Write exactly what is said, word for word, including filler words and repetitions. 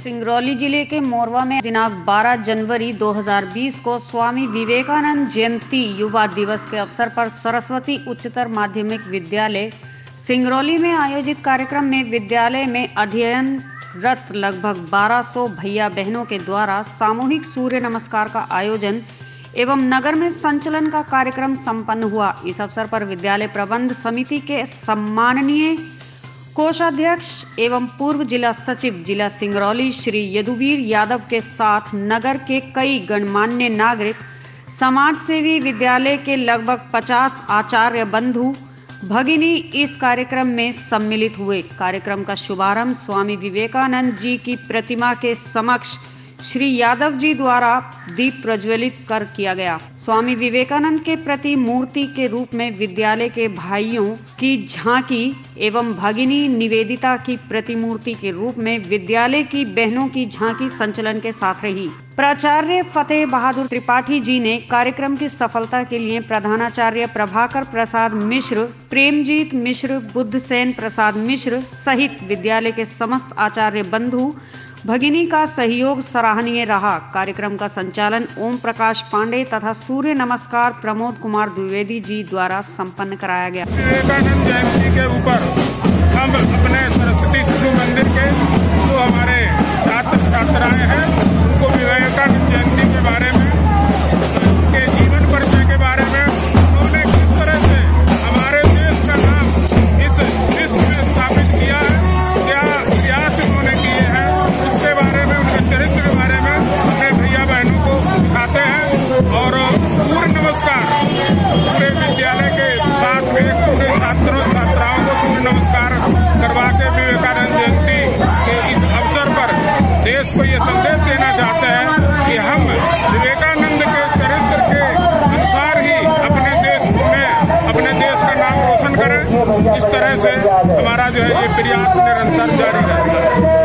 सिंगरौली जिले के मोरवा में दिनांक बारह जनवरी दो हज़ार बीस को स्वामी विवेकानंद जयंती युवा दिवस के अवसर पर सरस्वती उच्चतर माध्यमिक विद्यालय सिंगरौली में आयोजित कार्यक्रम में विद्यालय में अध्ययनरत लगभग बारह सौ भैया बहनों के द्वारा सामूहिक सूर्य नमस्कार का आयोजन एवं नगर में संचलन का कार्यक्रम संपन्न हुआ। इस अवसर पर विद्यालय प्रबंध समिति के सम्माननीय कोषाध्यक्ष एवं पूर्व जिला सचिव जिला सिंगरौली श्री यदुवीर यादव के साथ नगर के कई गणमान्य नागरिक, समाज सेवी, विद्यालय के लगभग पचास आचार्य बंधु भगिनी इस कार्यक्रम में सम्मिलित हुए। कार्यक्रम का शुभारंभ स्वामी विवेकानंद जी की प्रतिमा के समक्ष श्री यादव जी द्वारा दीप प्रज्वलित कर किया गया। स्वामी विवेकानंद के प्रति मूर्ति के रूप में विद्यालय के भाइयों की झांकी एवं भगिनी निवेदिता की प्रतिमूर्ति के रूप में विद्यालय की बहनों की झांकी संचलन के साथ रही। प्राचार्य फतेह बहादुर त्रिपाठी जी ने कार्यक्रम की सफलता के लिए प्रधानाचार्य प्रभाकर प्रसाद मिश्र, प्रेमजीत मिश्र, बुद्धसेन प्रसाद मिश्र सहित विद्यालय के समस्त आचार्य बंधु भगिनी का सहयोग सराहनीय रहा। कार्यक्रम का संचालन ओम प्रकाश पांडे तथा सूर्य नमस्कार प्रमोद कुमार द्विवेदी जी द्वारा संपन्न कराया गया। विवेकानंद जयंती के ऊपर हम अपने सरस्वती शिशु मंदिर के जो हमारे छात्र छात्राएं हैं उनको विवेकानंद जयंती के बारे में, उनके जीवन परिचय के बारे में, उन्होंने किस तरह से हमारे देश का नाम इस विश्व में स्थापित किया है, क्या प्रयास उन्होंने किए हैं, उसके बारे में, उनके चरित्र के बारे में अपने भैया बहनों को सिखाते हैं। और सूर्य नमस्कार पूरे विद्यालय के साथ में पूरे छात्रों छात्राओं को सूर्य नमस्कार करवा के विवेकानंद जयंती के इस अवसर पर देश को ये संदेश देना चाहते हैं कि हम विवेकानंद के चरित्र के अनुसार ही अपने देश में अपने देश का नाम रोशन करें। इस तरह से हमारा जो है ये प्रयास निरंतर जारी रहता है।